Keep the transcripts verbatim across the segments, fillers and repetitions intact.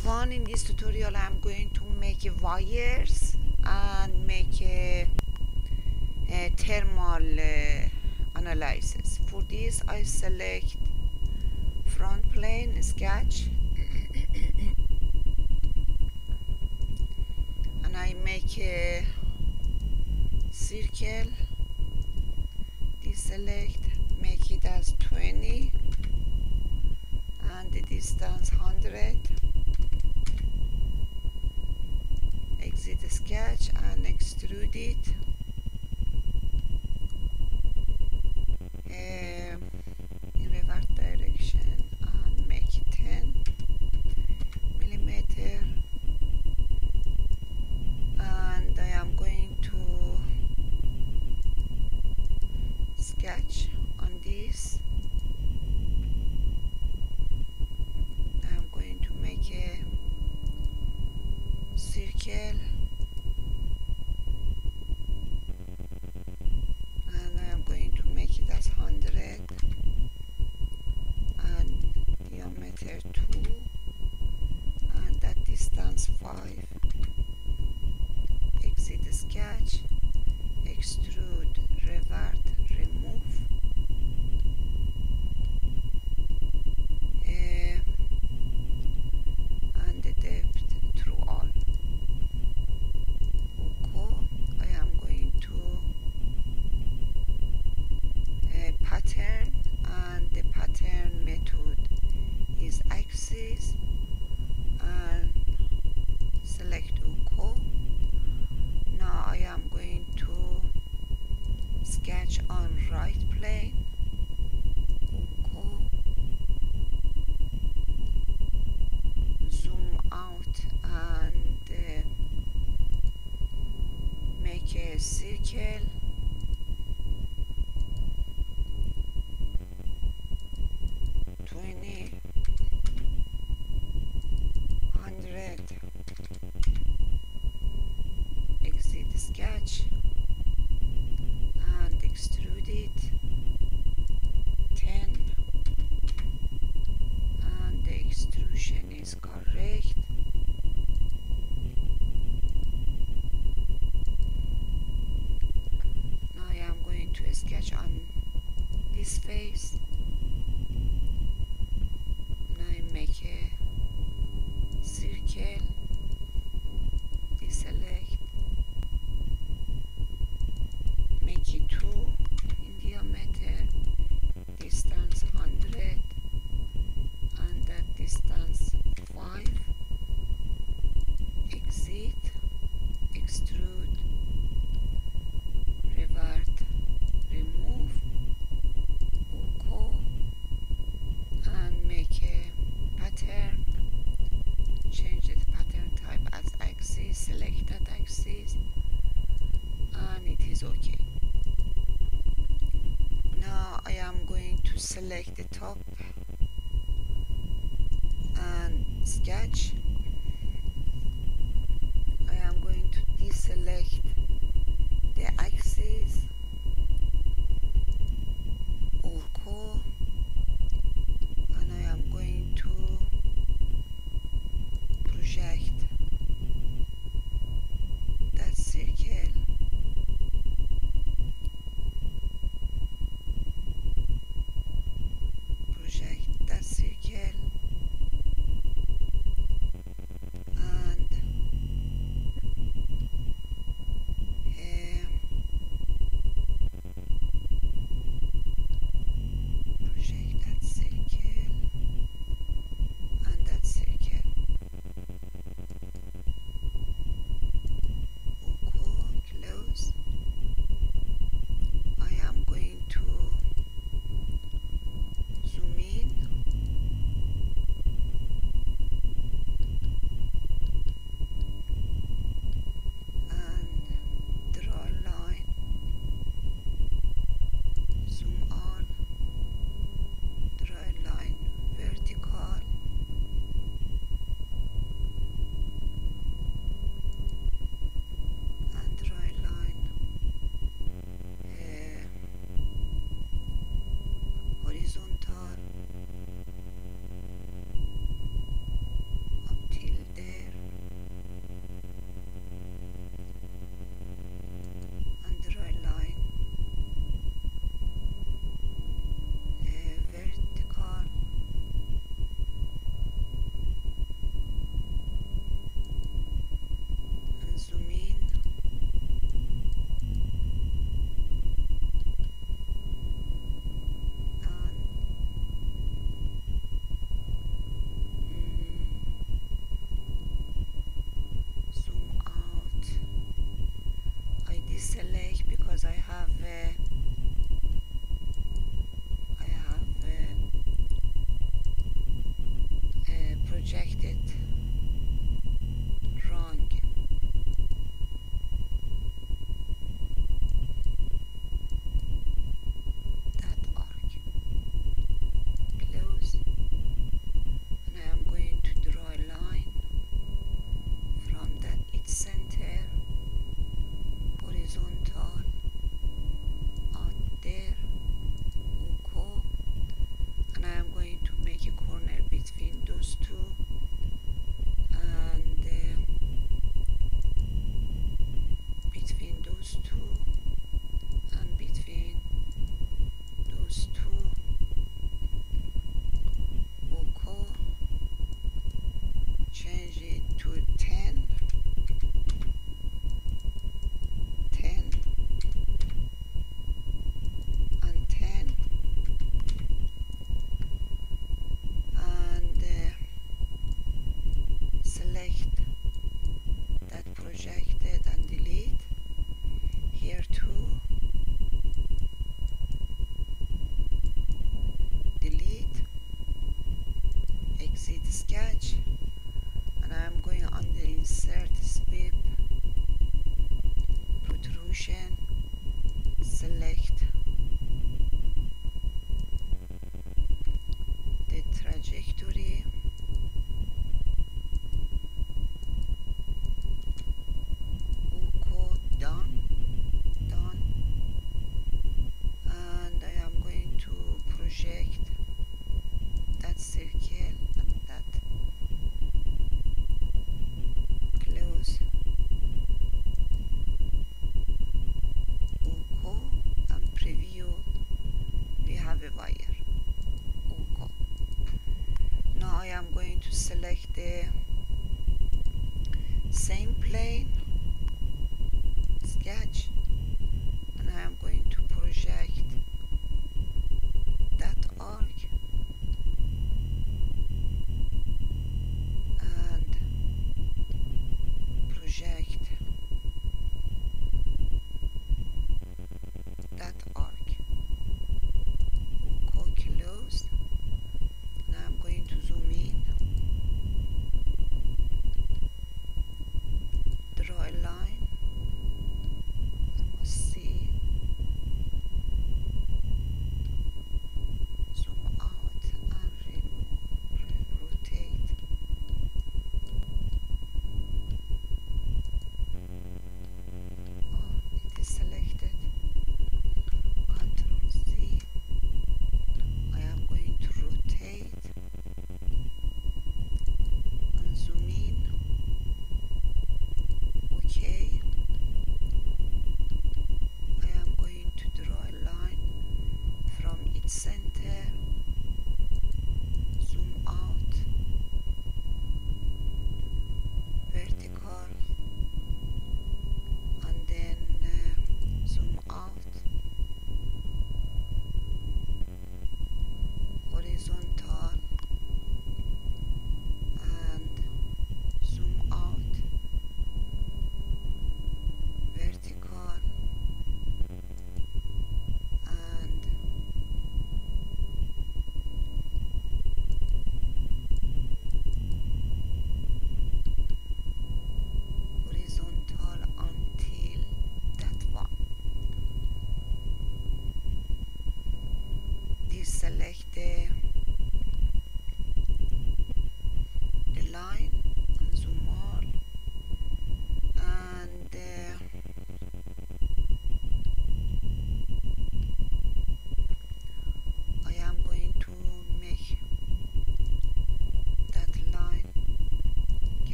everyone, in this tutorial I'm going to make wires and make a, a thermal uh, analysis. For this I select front plane sketch and I make a circle, deselect, make it as twenty and the distance one hundred. Exit sketch and extrude it. Uh, in reverse direction and make it ten millimeter. And I am going to sketch on this. I am going to make a circle and I am going to make it as one hundred and diameter two and that distance five. Exit sketch, extrude, revert, remove. Uh, and the depth through all. I am going to a pattern and the pattern method is axis and select OK. Now I am going to sketch on right plane. OK. Zoom out and uh, make a circle. twenty, one hundred. Exit sketch and extrude it. ten and the extrusion is correct. Now I am going to sketch on this face and I make a circle, deselect, make it two in diameter, distance one hundred and that distance five. Exit, extrude, revert, remove, OK and make a pattern. Change the pattern type as axis, select that axis and it is OK. Now I am going to select the top and sketch. I am going to deselect the axis, OK, and I am going to project that circle. Project that circle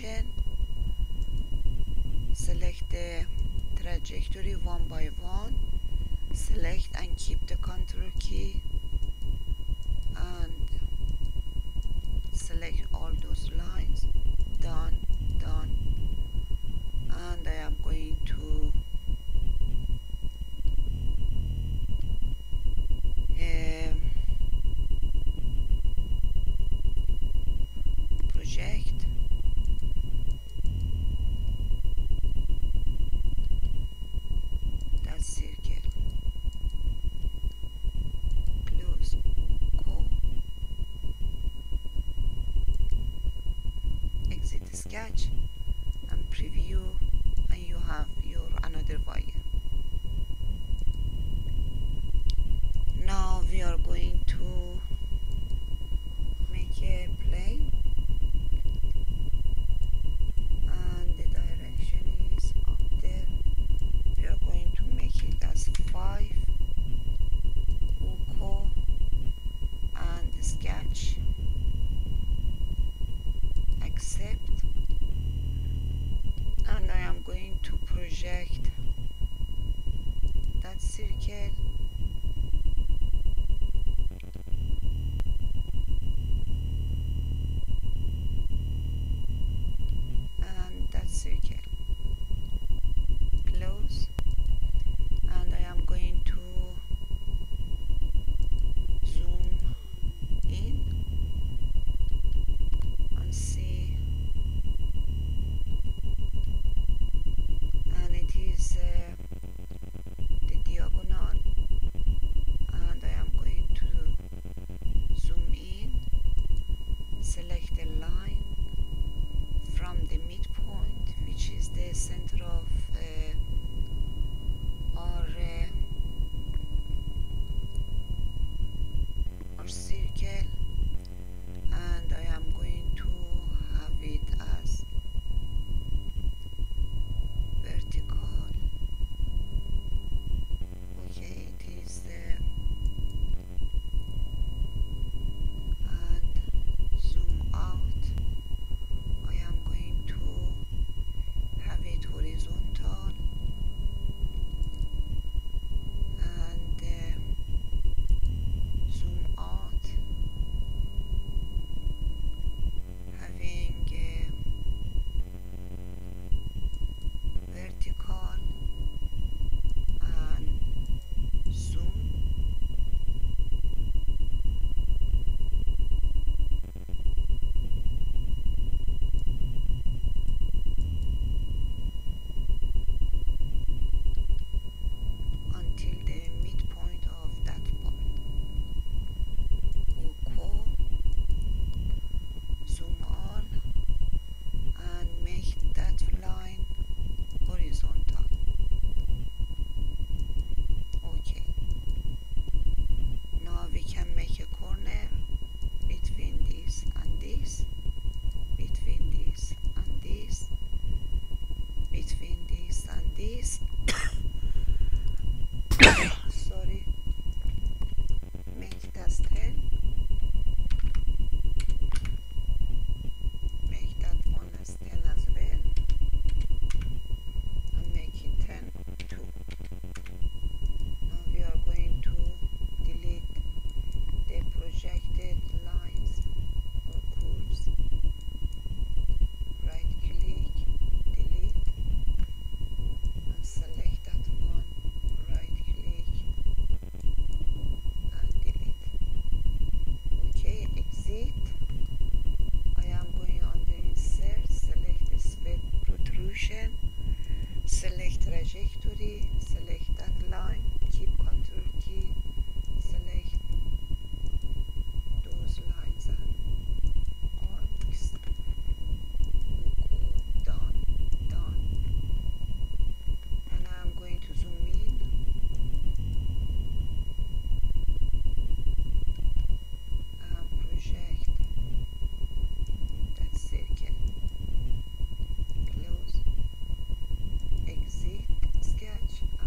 direction, select the trajectory one by one, select and keep the control key and select all those lines. Done, done. And I am going to um, project that circle, close, go, exit sketch and preview, and you have your another wire. Now we are going to make a plane, and the direction is up there. We are going to make it as five, OK, and sketch, accept, and I am going to project that circle and that circle, close, and I am going to zoom in and see, and it is uh, the diagonal, and I am going to zoom in, select a line from the midpoint, which is the center of uh, our uh, our circle, and I am going to have it as vertical. Okay, it is there, and zoom out. I am going to have it horizontal, and uh, zoom out, having uh, vertical, and zoom, until the midpoint of that part. OK, zoom all, and make that line horizontal. OK, now we can make a corner between this and this, between this and this, between this and this. Sorry, make it as ten, make that one as ten as well, and make it ten too. Now we are going to delete the projected lines or curves. Right click, delete, and select that one, right click and delete. Okay, exit. I am going under insert, select the sphere protrusion, select trajectory, select that line, keep control key, select those lines and arcs. OK, done, done. And I'm going to zoom in, and project that circle, close, exit sketch,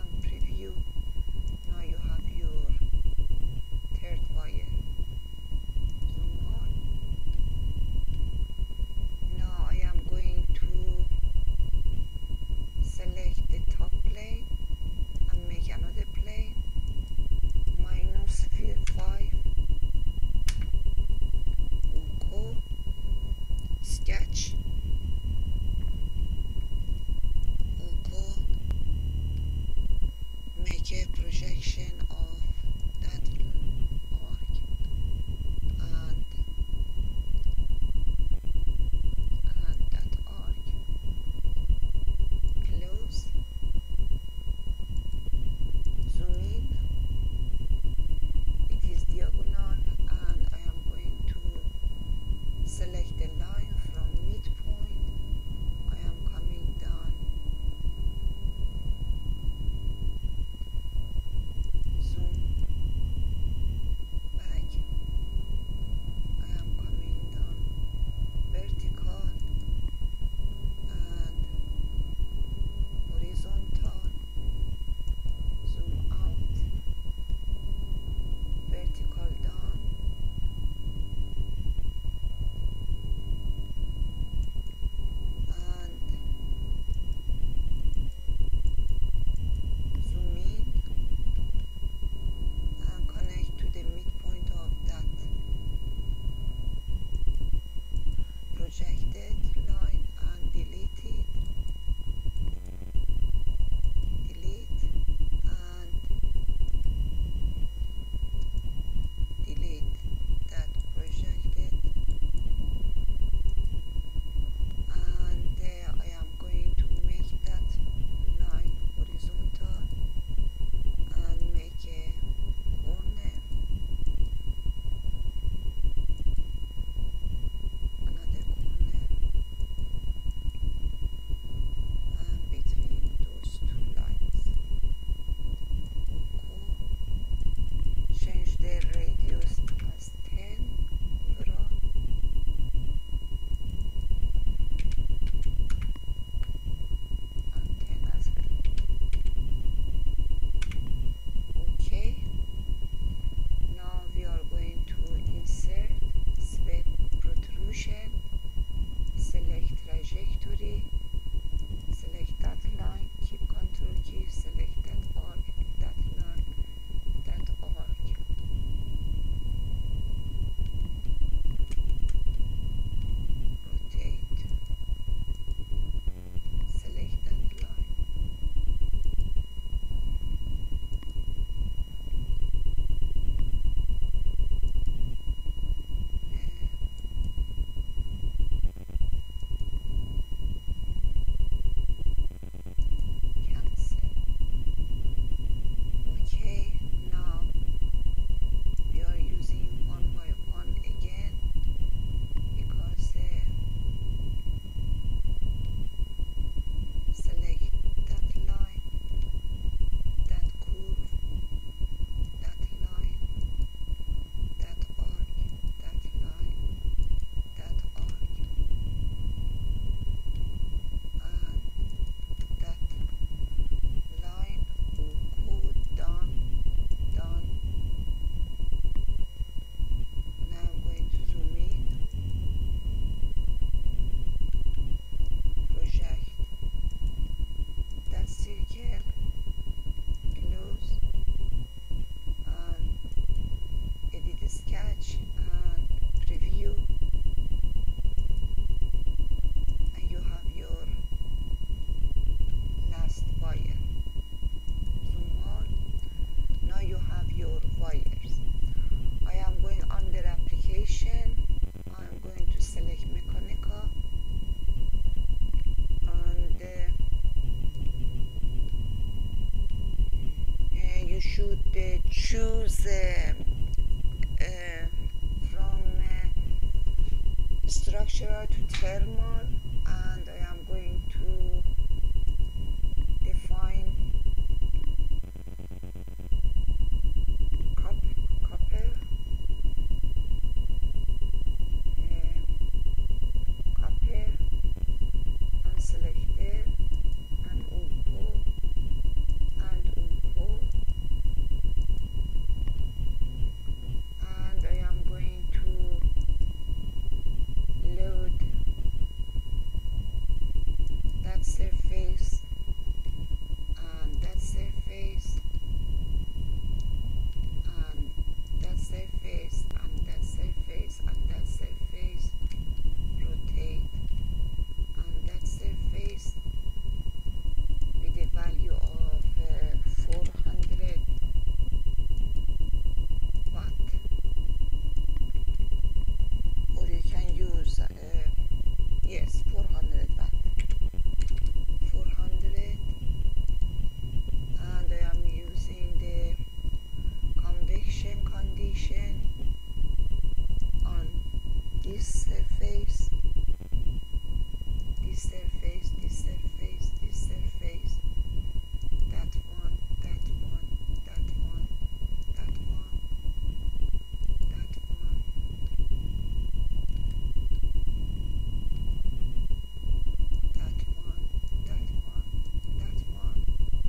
choose uh, uh, from uh, structural to thermal, and I am going to define cup, copper, uh, copper, and select there, and OK, and OK, and I am going to load that surface and that surface and that surface and that surface and that surface, rotate, and that surface with a value of uh, four hundred watt, or you can use uh, yes, four hundred watt, four hundred, and I am using the convection condition on this surface, this surface, this surface, this surface, that one, that one, that one, that one, that one, that one, that one, that one,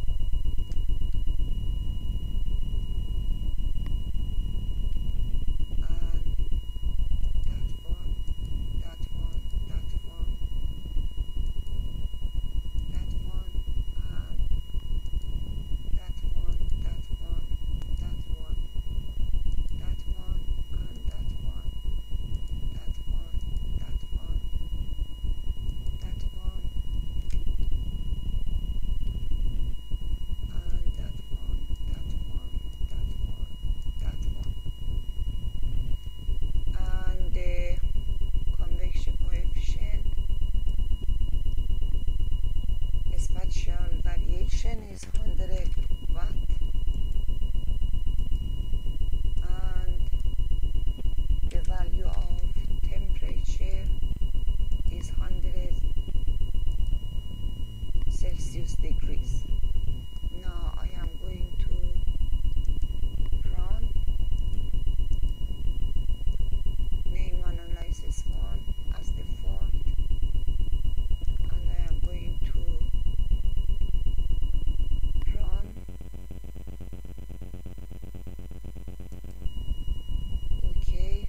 and that one, that one, that one, that one, and that one, that one, that one, that one, and that one, that one, that one, that one, and that one, that one, that one, that one, and the convection coefficient, spatial variation is one hundred watt, and the value of temperature is one hundred Celsius degrees. Now I am going to run name analysis one as default, and I am going to run. OK,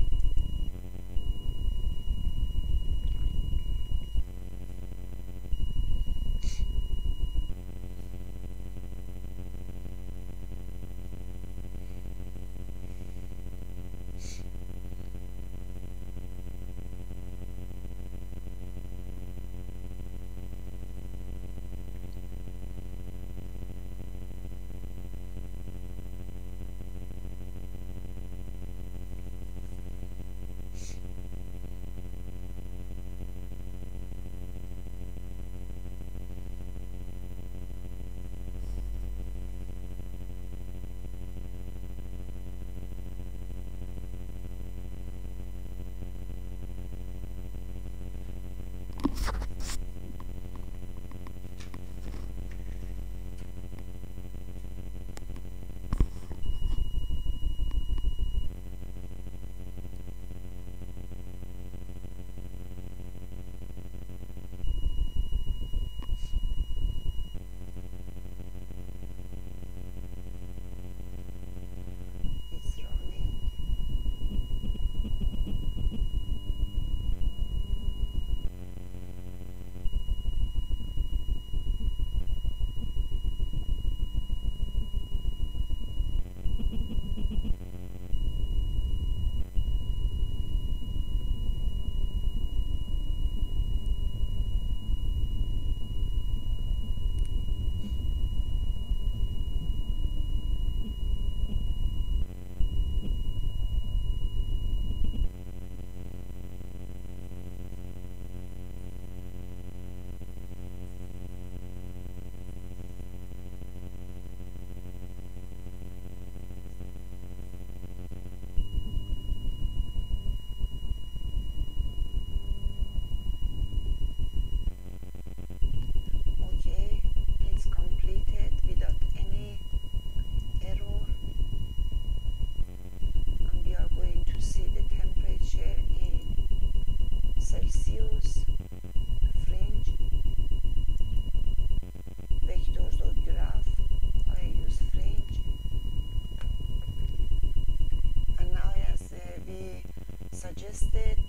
suggested